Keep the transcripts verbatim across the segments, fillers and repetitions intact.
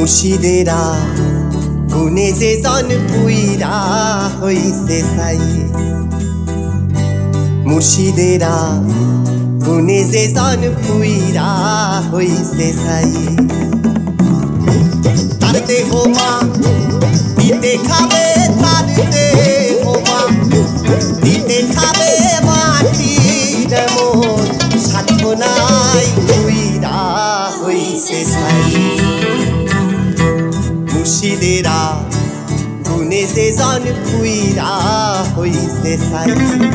মুর্শিদেরা গুনে যে জন পুইরা হইছে সাই মুর্শিদেরা গুনে যে জন পুইরা হইছে সাই তার দেহ মা দিতে খাবে তার দেহ মা দিতে খাবে মাটির মন সাধনায় পুইরা হইছে সাই মুর্শিদেরা গুনে যে জন পুইরা হইছে সাই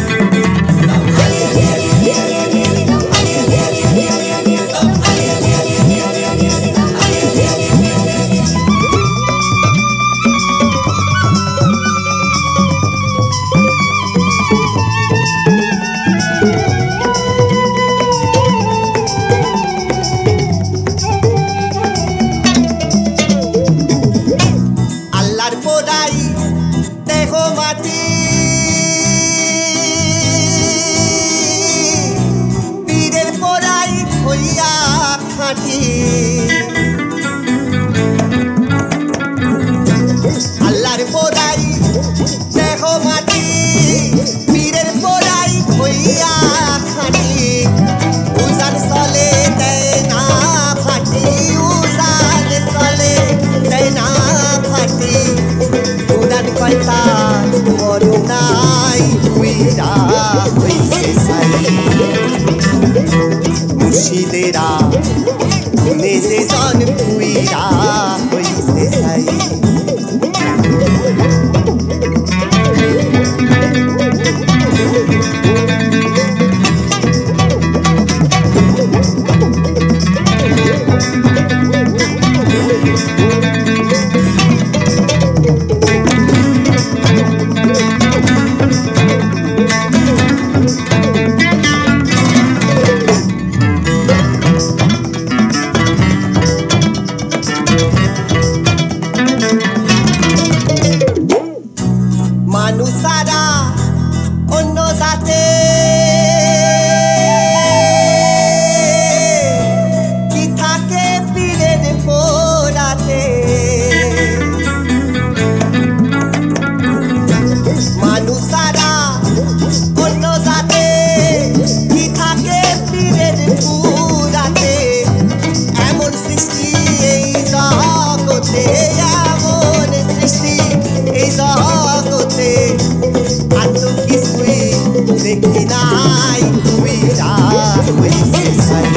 আল্লাহর পোড়াই দেহ মাটি পীরের পোড়াই হইয়া খাটি উজান চলে দেয় না ফাটি উজান চলে দেয় না ফাটি উড়ান কয়তা করুণাই হুইরা হইছে সাই মুর্শিদেরা গুনে যে জন পুইরা হইছে সাই মানুষারা অন্য জাতে কি থাকে পীরের পোড়াতে মানুষারা অন্য জাতে কি থাকে পীরের পোড়াতে এমন সৃষ্টি এই জগতে এমন সৃষ্টি এই জগতে আতো কিছুই দেখি নাই পুইরা হইছে সাই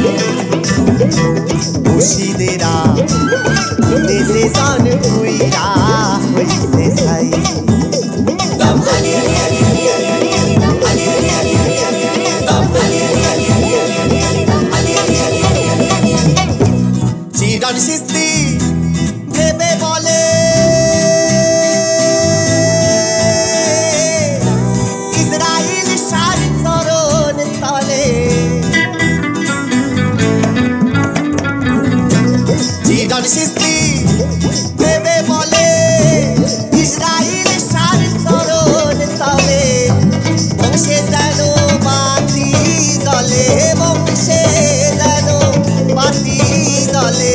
মুর্শিদেরা গুনে যে জন পুইরা হইছে সাই চিরন সৃষ্টি ভেবে বলে ইসরাইল সার চরণ তলে চিরন সৃষ্টি ভেবে বলে ইসরাইল সার চরণ তলে বংশে যেন বাতি দলে বংশে যেন বাতি দলে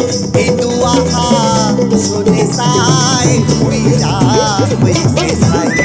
কিন্তু আহা শুনে সাই হুইরা হইছে সাই